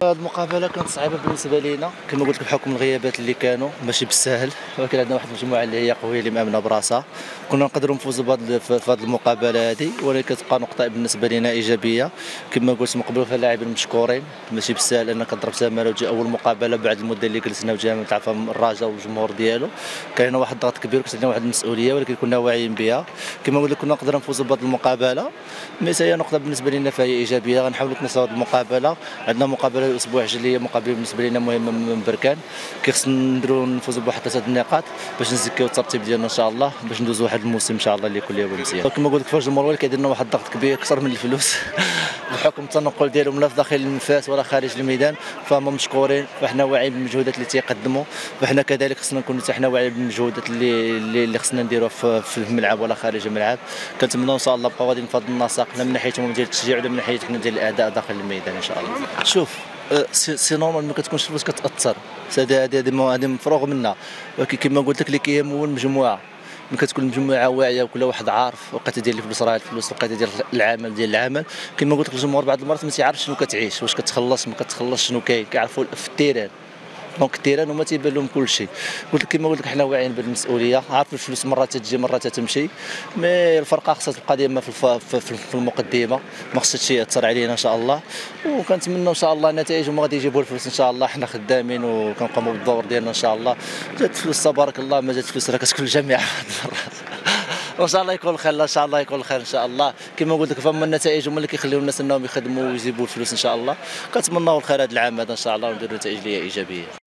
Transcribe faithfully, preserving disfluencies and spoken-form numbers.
المقابله كانت صعيبه بالنسبه لينا كما قلت لك بحكم الغيابات اللي كانوا ماشي بالساهل، ولكن عندنا واحد المجموعه اللي هي قويه اللي مامنه براسها. كنا نقدروا نفوزوا بهذه في هذه المقابله هذه، ولكن كتبقى نقطه بالنسبه لنا ايجابيه. كما قلت مقبلوا فيها اللاعبين مشكورين، ماشي بالسهل انك تضرب تماره وتجي اول مقابله بعد المده اللي جلسنا وجا تاع الرجاء والجمهور ديالو. كان لنا واحد الضغط كبير وكانت لنا واحد المسؤوليه، ولكن كنا واعيين بها. كما قلت لك كنا نقدروا نفوزوا بهذه المقابله، مي هي نقطه بالنسبه لنا فهي ايجابيه. غنحاولوا نتناسوا هذه المقابله. عندنا مقابله الاسبوع الجاي اللي هي مقابله بالنسبه لنا مهمه من بركان، كيخصنا نديروا نفوزوا بواحد ثلاثه النقاط باش نزكيو الترتيب ديالنا ان شاء الله، باش ندوزوا واحد الموسم ان شاء الله اللي يكون ليه مزيان. كما قلت لك فاش الجمهور كيدير لنا واحد الضغط كبير اكثر من الفلوس بحكم التنقل ديالهم لا في داخل المنفاس ولا خارج الميدان، فهم مشكورين. فاحنا واعيين بالمجهودات اللي تيقدموا، وحنا كذلك خصنا نكونوا حتى حنا واعيين بالمجهودات اللي اللي خصنا نديروها في, في الملعب ولا خارج الملعب. كنتمنوا ان شاء الله بقاو غاديين في هذا النسق، لا من ناحيتهم ديال التشجيع ولا من ناحيتنا ديال الاداء داخل الميدان ان شاء الله. شوف سي نورمال ما كتكونش الفلوس كتاثر، هذه هذه هذه مفروغ منها، ولكن كما قلت لك اللي كيهم هو المجموعه. ملي كتكون المجموعه واعيه وكل واحد عارف وقيته ديال الفلوس راه الفلوس، وقيته ديال العمل ديال العمل. كما قلت لك الجمهور بعض المرات ما تيعرفش شنو كتعيش، واش كتخلص ما كتخلصش، شنو كاين كيعرفوا في التيران. دونك التيران هما تيبان لهم كل شيء. قلت لك كما قلت لك حنا واعيين بالمسؤوليه، عارف الفلوس مرات تجي مرات تمشي، مي الفرقه خصها تبقى ديما في, في, في المقدمه، ما خصش شي ياثر علينا ان شاء الله. وكنتمنى ان شاء الله النتائج هما غادي يجيبوا الفلوس ان شاء الله. حنا خدامين وكنقوموا بالدور ديالنا ان شاء الله. جات فلوس تبارك الله، ما جات فلوس راه كتكون الجميع وان شاء الله يكون الخير، ان شاء الله يكون الخير ان شاء الله. كما قلت لك فما النتائج هما اللي كيخليو الناس انهم يخدموا ويجيبوا الفلوس ان شاء الله. كنتمنوا الخير هذا العام هذا ان شاء الله ونديروا نتائج اللي هي ايجابيه.